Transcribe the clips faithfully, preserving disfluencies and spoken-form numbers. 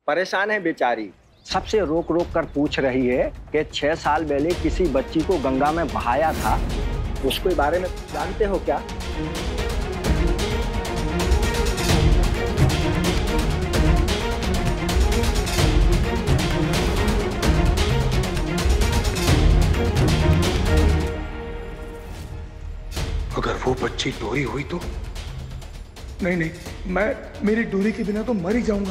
परेशान है बेचारी। सबसे रोक रोक कर पूछ रही है कि छह साल पहले किसी बच्ची को गंगा में बहाया था, उसके बारे में जानते हो क्या? अगर वो बच्ची डोरी हुई तो? नहीं नहीं, मैं मेरी डोरी के बिना तो मर ही जाऊंगा।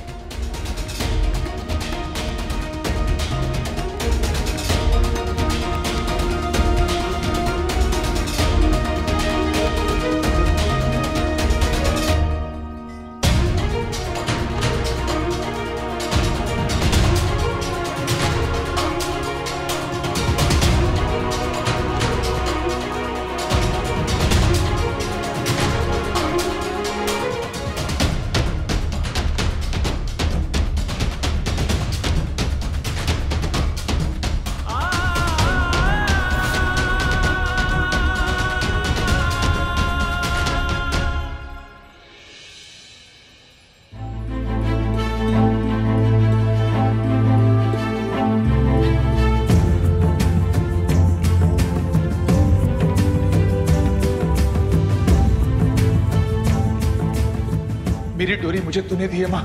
मेरी डोरी मुझे तूने दी है माँ,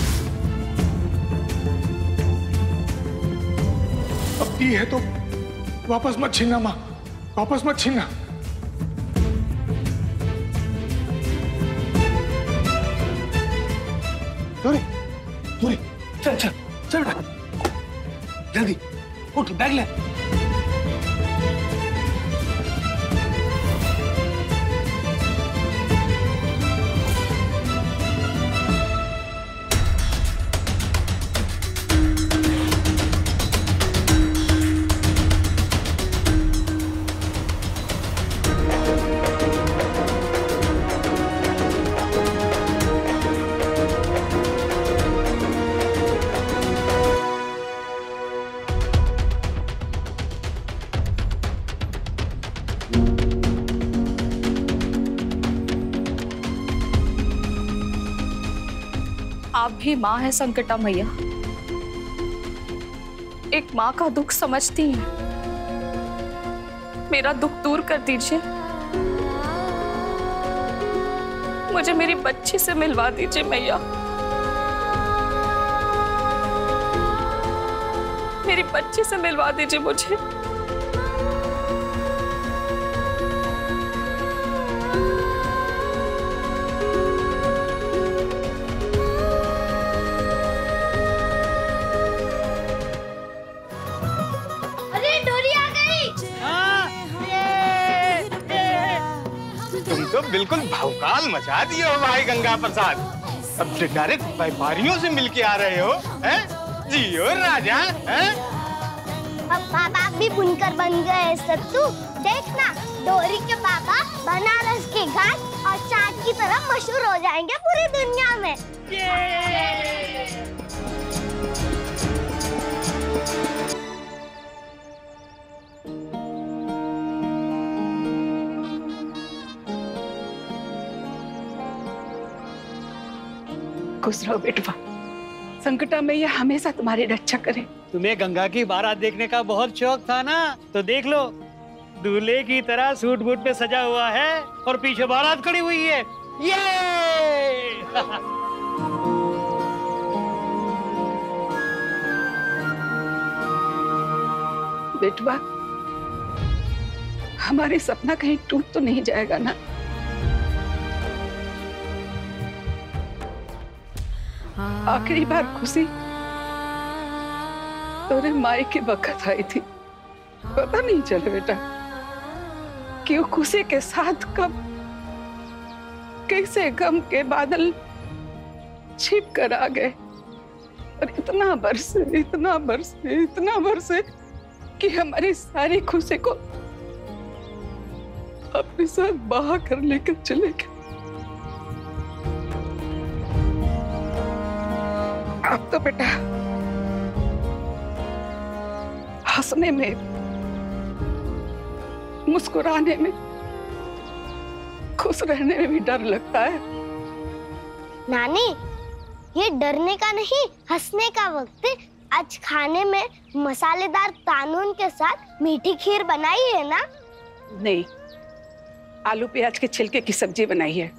अब दी है तो वापस मत छीनना माँ, वापस मत छीनना। डोरी, डोरी, चल चल चल बेटा, जल्दी उठ, बैग ले। आप भी माँ है संकटा मैया, एक माँ का दुख समझती हैं। मेरा दुख दूर कर दीजिए, मुझे मेरी बच्ची से मिलवा दीजिए मैया, मेरी बच्ची से मिलवा दीजिए मुझे। तो बिल्कुल भौकाल मचा दिए हो भाई गंगा प्रसाद, अब डायरेक्ट व्यापारियों से मिलके आ रहे हो, हैं? जियो राजा, हैं? अब पापा भी बुनकर बन गए सत्तू। देखना, डोरी के पापा बनारस के घाट और चांद की तरह मशहूर हो जाएंगे पूरी दुनिया में। खुश रहो बेटवा, संकटा मैया हमेशा तुम्हारी रक्षा करे। तुम्हें गंगा की बारात देखने का बहुत शौक था ना, तो देख लो, दूल्हे की तरह सूट बूट पे सजा हुआ है और पीछे बारात खड़ी हुई है। ये बेटवा, हमारे सपना कहीं टूट तो नहीं जाएगा ना? आखिरी बार खुशी तोरे माई के वक्त आई थी, पता नहीं चले बेटा कि वो खुशी के साथ कब कैसे गम के बादल छिप कर आ गए, और इतना बरसे इतना बरसे इतना बरसे कि हमारी सारी खुशी को अपने साथ बहा कर लेकर चले गए। अब तो बेटा हंसने में, मुस्कुराने में, खुश रहने में भी डर लगता है। नानी, ये डरने का नहीं, हंसने का वक्त है। आज खाने में मसालेदार तानून के साथ मीठी खीर बनाई है ना? नहीं, आलू प्याज के छिलके की सब्जी बनाई है।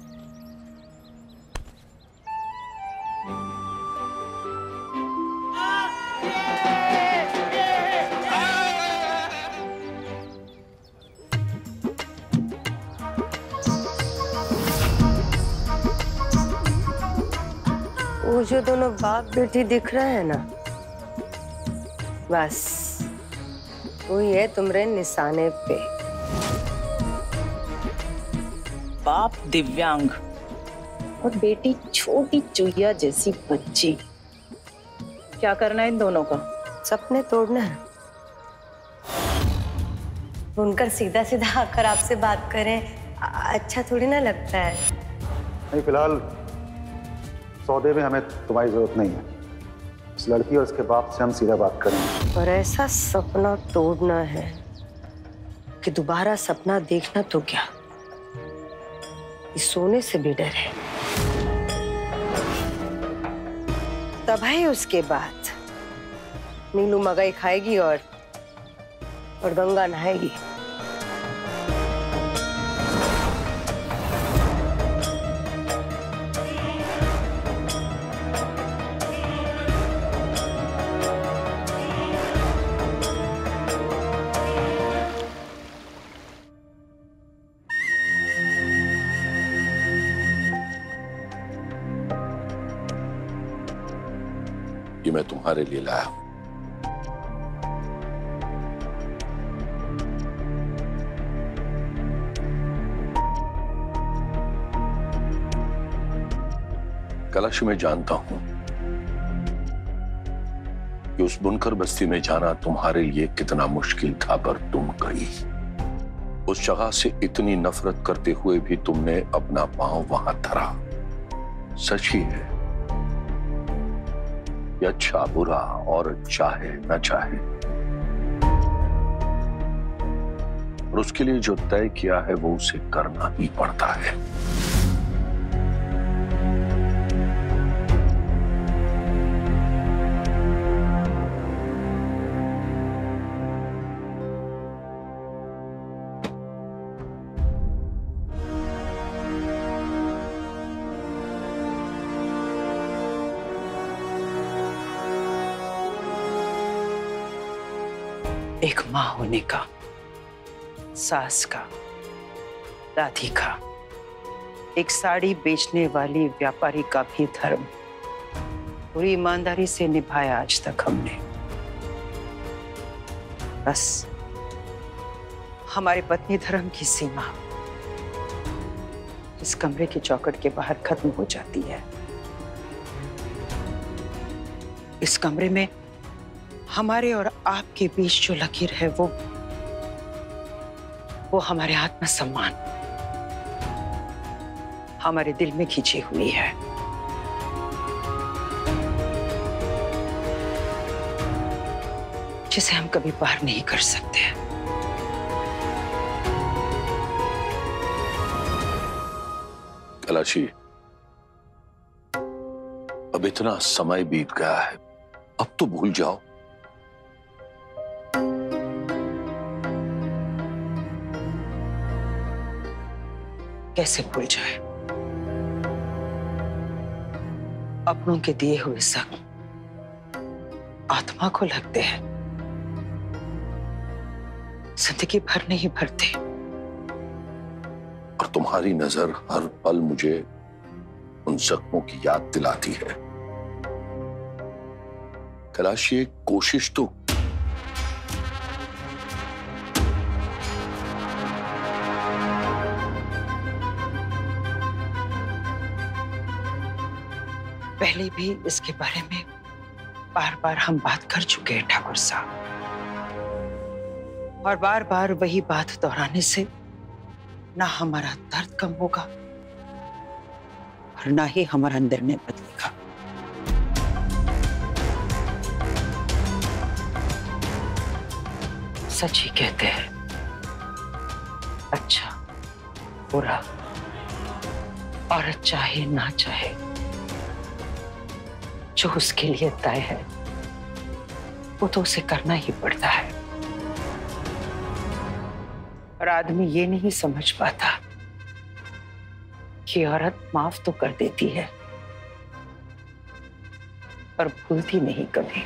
वो जो दोनों बाप बेटी दिख रहे हैं ना, बस वही है तुम्हारे निशाने पे। बाप दिव्यांग और बेटी छोटी चुहिया जैसी बच्ची। क्या करना है इन दोनों का? सपने तोड़ना है। उनकर सीधा सीधा आकर आपसे बात करें अच्छा थोड़ी ना लगता है। नहीं, फिलहाल सौदे में हमें तुम्हारी जरूरत नहीं है। इस लड़की और उसके बाप से हम सीधा बात करेंगे। और ऐसा सपना तोड़ना है कि दोबारा सपना देखना तो क्या, इस सोने से भी डर है। तब है उसके बाद नीलू मगाई खाएगी और और गंगा नहाएगी। ये मैं तुम्हारे लिए लाया हूं। कलश, मैं जानता हूं कि उस बुनकर बस्ती में जाना तुम्हारे लिए कितना मुश्किल था, पर तुम गई। उस जगह से इतनी नफरत करते हुए भी तुमने अपना पांव वहां धरा। सच ही है, ये अच्छा बुरा और चाहे न चाहे, और उसके लिए जो तय किया है वो उसे करना ही पड़ता है। एक माँ होने का, सास का, दादी का, एक साड़ी बेचने वाली व्यापारी का भी धर्म पूरी ईमानदारी से निभाया आज तक हमने। बस हमारे पत्नी धर्म की सीमा इस कमरे की चौखट के बाहर खत्म हो जाती है। इस कमरे में हमारे और आपके बीच जो लकीर है वो वो हमारे आत्मसम्मान, हमारे दिल में खींची हुई है। जिसे हम कभी पार नहीं कर सकते। कलाशी, अब इतना समय बीत गया है, अब तो भूल जाओ। कैसे भूल जाए? अपनों के दिए हुए शक आत्मा को लगते हैं, जिंदगी भर नहीं भरते। और तुम्हारी नजर हर पल मुझे उन जख्मों की याद दिलाती है। कलाशी, एक कोशिश तो पहले भी इसके बारे में बार बार हम बात कर चुके हैं ठाकुर साहब, और बार बार वही बात दोहराने से ना हमारा दर्द कम होगा और ना ही हमारा निर्णय बदलेगा। सच ही कहते हैं, अच्छा बुरा और चाहे ना चाहे जो उसके लिए तय है वो तो उसे करना ही पड़ता है। और आदमी ये नहीं समझ पाता कि औरत माफ तो कर देती है पर भूलती नहीं कभी।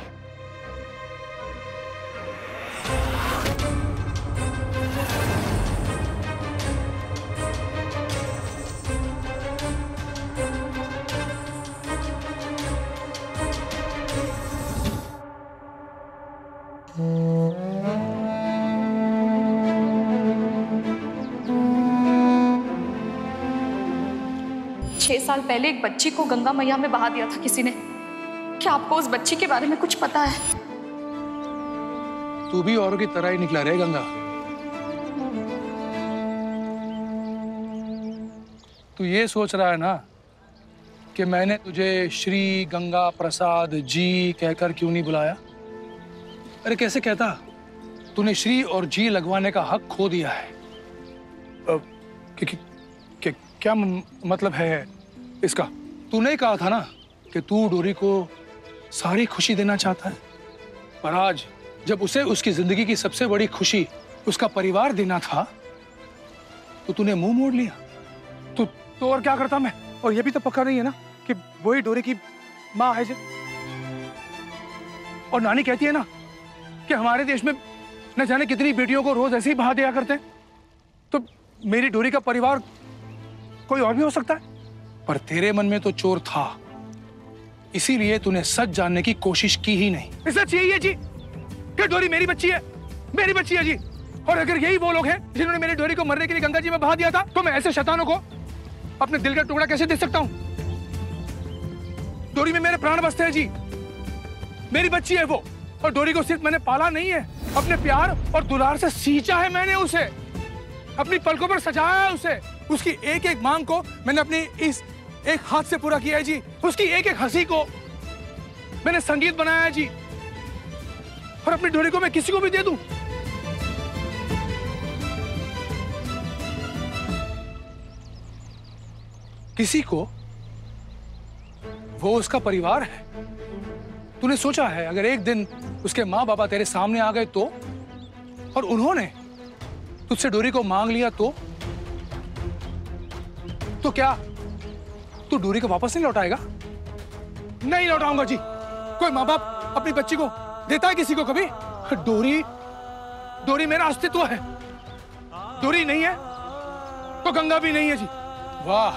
छह साल पहले एक बच्ची को गंगा मैया में बहा दिया था किसी ने। क्या आपको उस बच्ची के बारे में कुछ पता है? तू भी औरों की तरह ही निकला रे गंगा। तू ये सोच रहा है ना कि मैंने तुझे श्री गंगा प्रसाद जी कहकर क्यों नहीं बुलाया? अरे कैसे कहता? तूने श्री और जी लगवाने का हक खो दिया है। अब, कि, कि, कि, क्या म, मतलब है इसका? तूने कहा था ना कि तू डोरी को सारी खुशी देना चाहता है, पर आज जब उसे उसकी जिंदगी की सबसे बड़ी खुशी उसका परिवार देना था तो तूने मुंह मोड़ लिया। तू तो और क्या करता मैं? और ये भी तो पक्का नहीं है ना कि वही डोरी की माँ है। और नानी कहती है ना कि हमारे देश में न जाने कितनी बेटियों को रोज ऐसे ही बहा दिया करते हैं, तो मेरी डोरी का परिवार कोई और भी हो सकता है। पर तेरे मन में तो चोर था, इसीलिए तूने सच जानने की कोशिश की ही नहीं। सच यही है जी कि डोरी मेरी बच्ची है, मेरी बच्ची है जी। और अगर यही वो लोग हैं जिन्होंने मेरी डोरी को मरने के लिए गंगा जी में बहा दिया था, तो मैं ऐसे शैतानों को अपने दिल का टुकड़ा कैसे दे सकता हूं? डोरी में मेरे प्राण बसते हैं जी, मेरी बच्ची है वो। और डोरी को सिर्फ मैंने पाला नहीं है, अपने प्यार और दुलार से सींचा है मैंने उसे, अपनी पलकों पर सजाया है उसे। उसकी एक एक मांग को मैंने अपनी इस एक हाथ से पूरा किया है जी। उसकी एक एक हंसी को मैंने संगीत बनाया है जी। और अपनी डोरी को मैं किसी को भी दे दूं। किसी को? वो उसका परिवार है। तूने सोचा है अगर एक दिन उसके माँ बाबा तेरे सामने आ गए तो, और उन्होंने तुझसे डोरी को मांग लिया तो तो क्या तू डोरी को वापस नहीं लौटाएगा? नहीं लौटाऊंगा जी। कोई माँ बाप अपनी बच्ची को देता है किसी को कभी? डोरी डोरी मेरा अस्तित्व है। डोरी नहीं है तो गंगा भी नहीं है जी। वाह,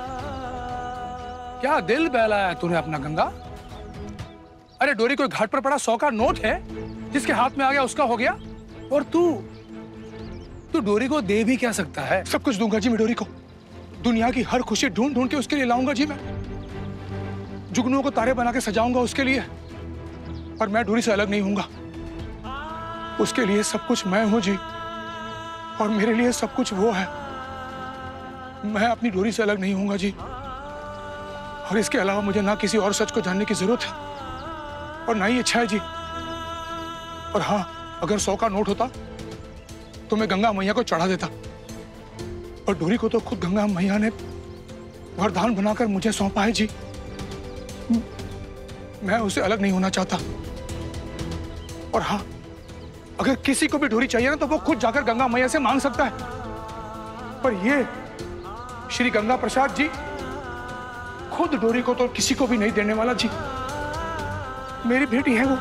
क्या दिल बहलाया तूने अपना गंगा। अरे डोरी कोई घाट पर पड़ा सौ का नोट है, जिसके हाथ में आ गया उसका हो गया। और तू तू डोरी को दे भी क्या सकता है? सब कुछ दूंगा जी मैं डोरी को। दुनिया की हर खुशी ढूंढ ढूंढ के उसके लिए लाऊंगा जी मैं। जुगनुओं को तारे बना के सजाऊंगा उसके लिए। और मैं डोरी से अलग नहीं हूंगा। उसके लिए सब कुछ मैं हूं जी, और मेरे लिए सब कुछ वो है। मैं अपनी डोरी से अलग नहीं हूंगा जी। और इसके अलावा मुझे ना किसी और सच को जानने की जरूरत है और ना ही इच्छा है जी। और हाँ, अगर सौ का नोट होता तो मैं गंगा मैया को चढ़ा देता। और डोरी को तो खुद गंगा मैया ने वरदान बनाकर मुझे सौंपा है जी। मैं उसे अलग नहीं होना चाहता। और हाँ, अगर किसी को भी डोरी चाहिए ना तो वो खुद जाकर गंगा मैया से मांग सकता है। पर ये श्री गंगा प्रसाद जी खुद डोरी को तो किसी को भी नहीं देने वाला जी। मेरी बेटी है वो।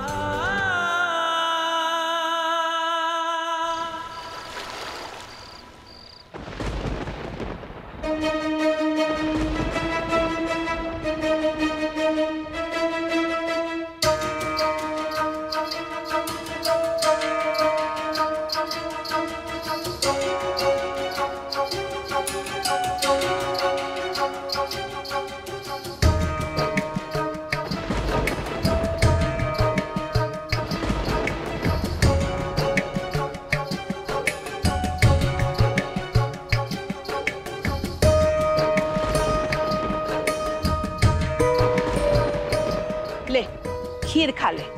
खीर खा ले।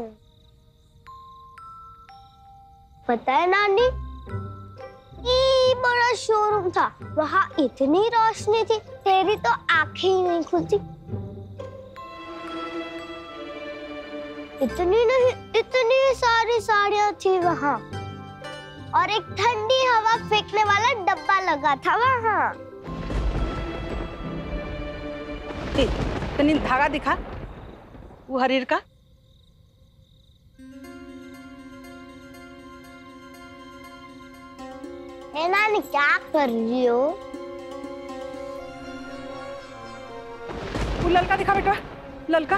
पता है नानी, ये बड़ा शोरूम था, वहाँ इतनी रोशनी थी, तेरी तो आंखें ही नहीं खुलती। इतनी नहीं, इतनी सारी साड़ियाँ थी वहाँ, और एक ठंडी हवा फेंकने वाला डब्बा लगा था वहाँ। तनी धागा दिखा, वो हरीर का। ए नानी, क्या कर रही हो? वो ललका दिखा बेटा, ललका।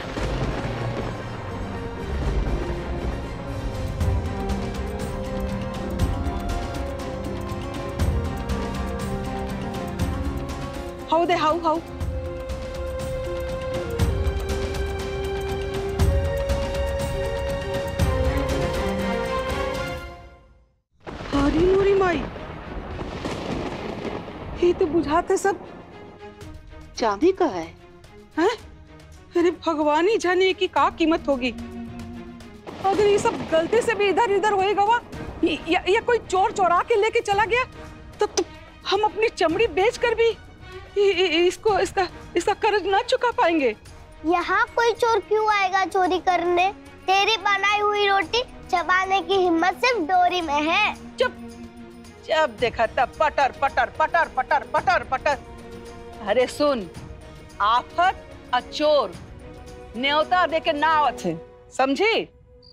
हाउ दे, हाउ हाउ हरी नूरी माई, ये तो बुझाते सब चांदी का है, हैं? अरे भगवान ही जाने की क्या कीमत होगी। अगर ये सब गलती से भी इधर इधर होएगा वा, या, या कोई चोर चोरा के लेके चला गया तो, तो हम अपनी चमड़ी बेचकर भी इसको इसका इसका कर्ज ना चुका पाएंगे। यहाँ कोई चोर क्यों आएगा चोरी करने? तेरी बनाई हुई रोटी चबाने की हिम्मत सिर्फ डोरी में है। चुप, जब देखा तब पटर पटर पटर पटर पटर पटर। अरे सुन, आफत और चोर न्योता देके ना आवत है, समझी?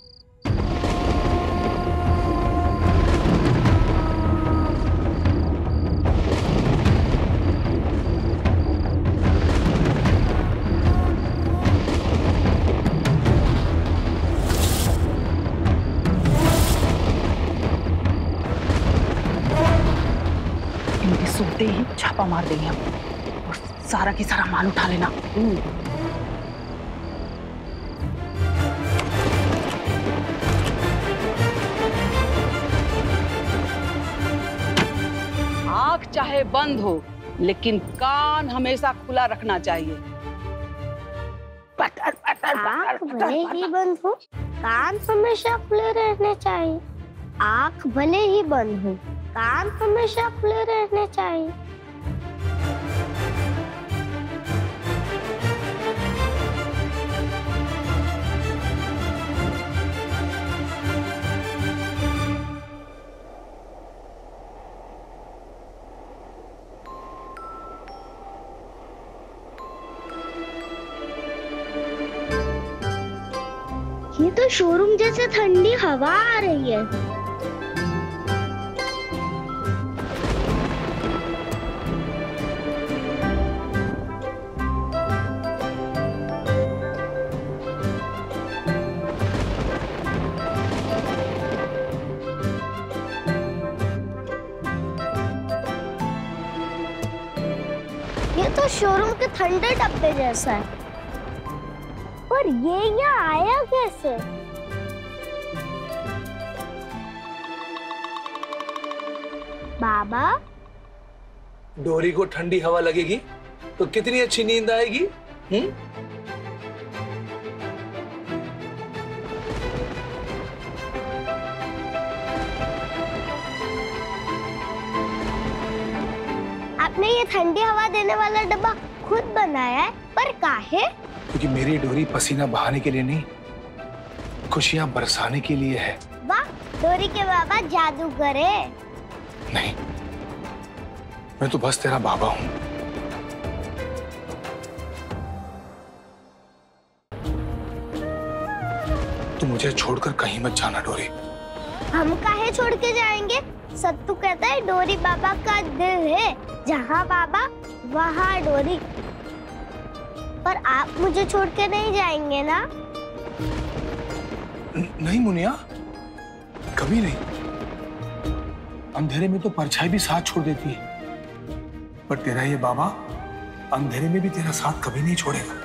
सुनते ही छापा मार देंगे हम और सारा की सारा माल उठा लेना। आंख चाहे बंद हो, लेकिन कान हमेशा खुला रखना चाहिए। पटर पटर आंख भले ही बंद हो, कान हमेशा खुले रहने चाहिए। आंख भले ही बंद हो, कान हमेशा खुले रहने चाहिए। ये तो शोरूम जैसे ठंडी हवा आ रही है। ये तो शोरूम के ठंडे डब्बे जैसा है, पर ये यहाँ आया कैसे? बाबा, डोरी को ठंडी हवा लगेगी तो कितनी अच्छी नींद आएगी। हम्म? आपने ये ठंडी हवा देने वाला डब्बा खुद बनाया है, पर काहे? क्योंकि मेरी डोरी पसीना बहाने के लिए नहीं, खुशियां बरसाने के लिए है। वाह, डोरी के बाबा जादू करे। नहीं, मैं तो बस तेरा बाबा हूं। तू मुझे छोड़कर कहीं मत जाना डोरी। हम काहे छोड़ के जाएंगे? सत्तू कहता है डोरी बाबा का दिल है, जहाँ बाबा वहाँ डोरी। पर आप मुझे छोड़ के नहीं जाएंगे ना? न, नहीं मुनिया, कभी नहीं। अंधेरे में तो परछाई भी साथ छोड़ देती है, पर तेरा ये बाबा अंधेरे में भी तेरा साथ कभी नहीं छोड़ेगा।